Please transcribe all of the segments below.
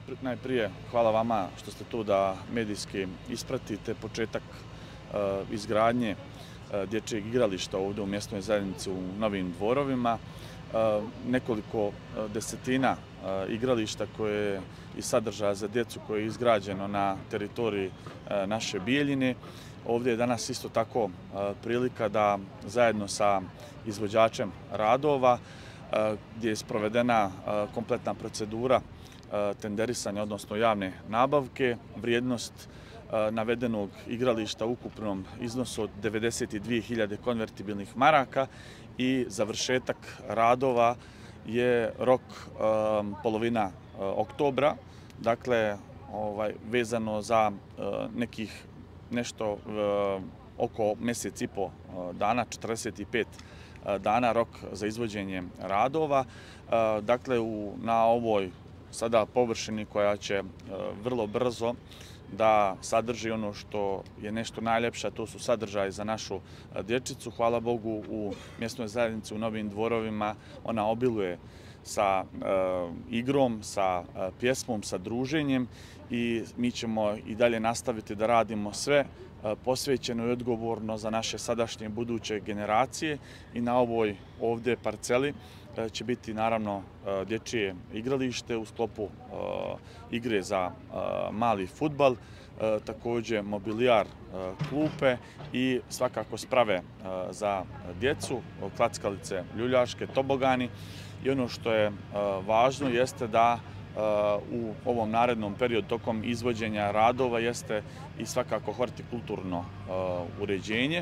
Najprije hvala vama što ste tu da medijski ispratite početak izgradnje dječjeg igrališta ovdje u mjesnoj zajednici u Novim Dvorovima. Nekoliko desetina igrališta koje i sadržaja za djecu koje je izgrađeno na teritoriji naše Bijeljine. Ovdje je danas isto tako prilika da zajedno sa izvođačem radova gdje je sprovedena kompletna procedura tenderisanja, odnosno javne nabavke, vrijednost navedenog igrališta u ukupnom iznosu od 92.000 konvertibilnih maraka i završetak radova je rok polovina oktobra, dakle vezano za nekih nešto oko mjesec i po dana, 45 dana rok za izvođenje radova. Dakle, na ovoj sada površini koja će vrlo brzo da sadrži ono što je nešto najljepše, to su sadržaji za našu dječicu. Hvala Bogu, u mjesnoj zajednici u Novim Dvorovima ona obiluje sa igrom, sa pjesmom, sa druženjem i mi ćemo i dalje nastaviti da radimo sve posvećeno i odgovorno za naše sadašnje i buduće generacije i na ovoj ovdje parceli će biti naravno dječje igralište u sklopu igre za mali fudbal, također mobilijar, klupe i svakako sprave za djecu, klackalice, ljuljaške, tobogani. I ono što je važno jeste da u ovom narednom periodu tokom izvođenja radova jeste i svakako hortikulturno uređenje.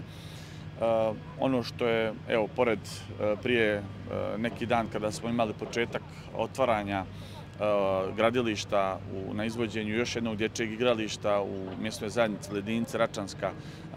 Ono što je, evo, pored prije neki dan kada smo imali početak otvaranja gradilišta na izvođenju još jednog dječjeg igrališta u mjesnoj zajednici Ledince Račanska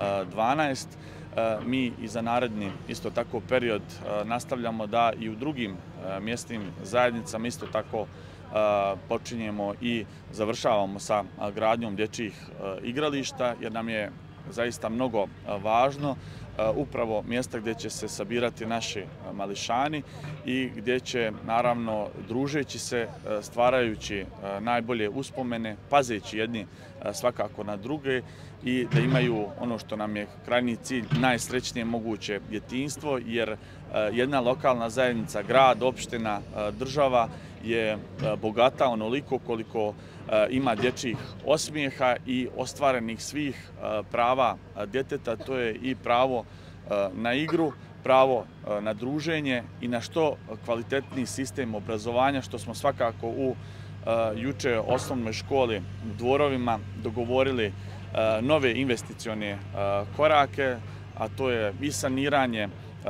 12, mi i za naredni isto tako period nastavljamo da i u drugim mjesnim zajednicama isto tako počinjemo i završavamo sa gradnjom dječjih igrališta, jer nam je zaista mnogo važno upravo mjesta gdje će se sabirati naši mališani i gdje će, naravno, družeći se, stvarajući najbolje uspomene, pazeći jedni svakako na druge i da imaju ono što nam je krajnji cilj, najsrećnije moguće djetinjstvo, jer jedna lokalna zajednica, grad, opština, država je bogata onoliko koliko ima dječjih osmijeha i ostvarenih svih prava djeteta. To je i pravo na igru, pravo na druženje i na što kvalitetniji sistem obrazovanja, što smo svakako u juče osnovnoj školi u Dvorovima dogovorili nove investicione korake, a to je i saniranje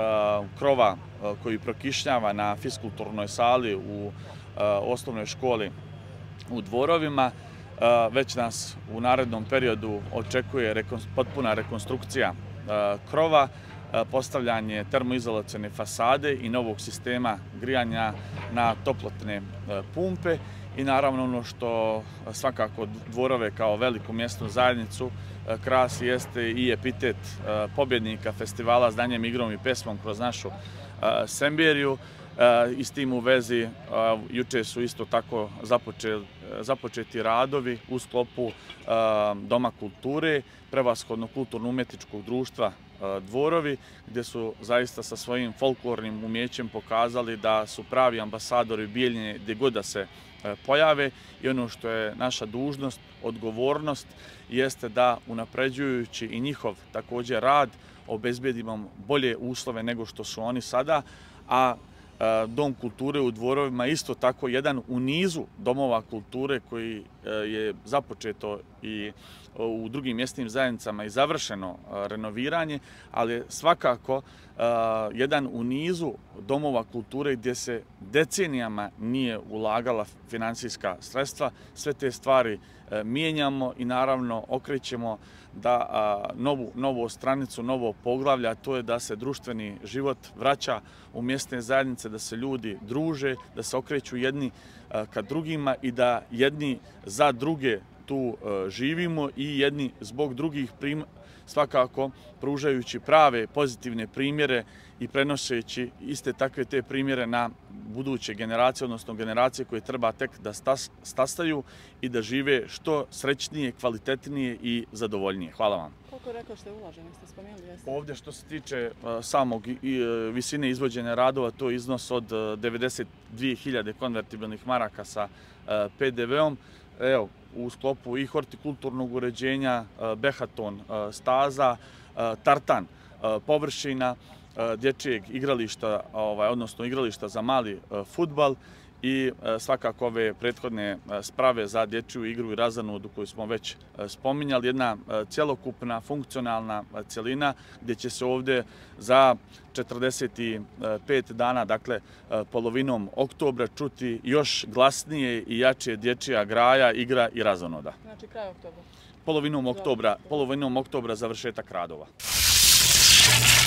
krova koji prokišnjava na fiskulturnoj sali u osnovnoj školi u Dvorovima. Već nas u narednom periodu očekuje potpuna rekonstrukcija krova, postavljanje termoizolacione fasade i novog sistema grijanja na toplotne pumpe i naravno ono što svakako Dvorove kao veliku mjesnu zajednicu krasi jeste i epitet pobjednika festivala Znanjem, igrom i pesmom kroz našu Semberiju. I s tim u vezi juče su isto tako započeti radovi u sklopu Doma kulture, prevashodno kulturno-umjetničkog društva Dvorovi, gdje su zaista sa svojim folklornim umjećem pokazali da su pravi ambasadori Bijeljine gdje god da se pojave i ono što je naša dužnost, odgovornost, jeste da unapređujući i njihov također rad obezbedimo bolje uslove nego što su oni sada, a Dom kulture u Dvorovima isto tako jedan u nizu domova kulture koji je započeto i u drugim mjesnim zajednicama i završeno renoviranje, ali svakako jedan u nizu domova kulture gdje se decenijama nije ulagala financijska sredstva. Sve te stvari mijenjamo i naravno okrećemo da novu stranicu, novo poglavlje, a to je da se društveni život vraća u mjesne zajednice, da se ljudi druže, da se okreću jedni ka drugima i da jedni za druge tu živimo i jedni zbog drugih, svakako pružajući prave pozitivne primjere i prenoseći iste takve te primjere na buduće generacije, odnosno generacije koje treba tek da stasaju i da žive što srećnije, kvalitetnije i zadovoljnije. Hvala vam. Koliko je rekao što je uloženo, ste spomenuli? Ovdje što se tiče samog visine izvođenja radova, to je iznos od 92.000 konvertibilnih maraka sa PDV-om. Evo, u sklopu i hortikulturnog uređenja, behaton staza, tartan površina, dječjeg igrališta, odnosno igrališta za mali fudbal i svakako ove prethodne sprave za dječju igru i razonodu koju smo već spominjali. Jedna cjelokupna, funkcionalna cjelina gdje će se ovdje za 45 dana, dakle polovinom oktobra, čuti još glasnije i jače dječja graja, igra i razonoda. Znači kraj oktobra? Polovinom oktobra završetak radova.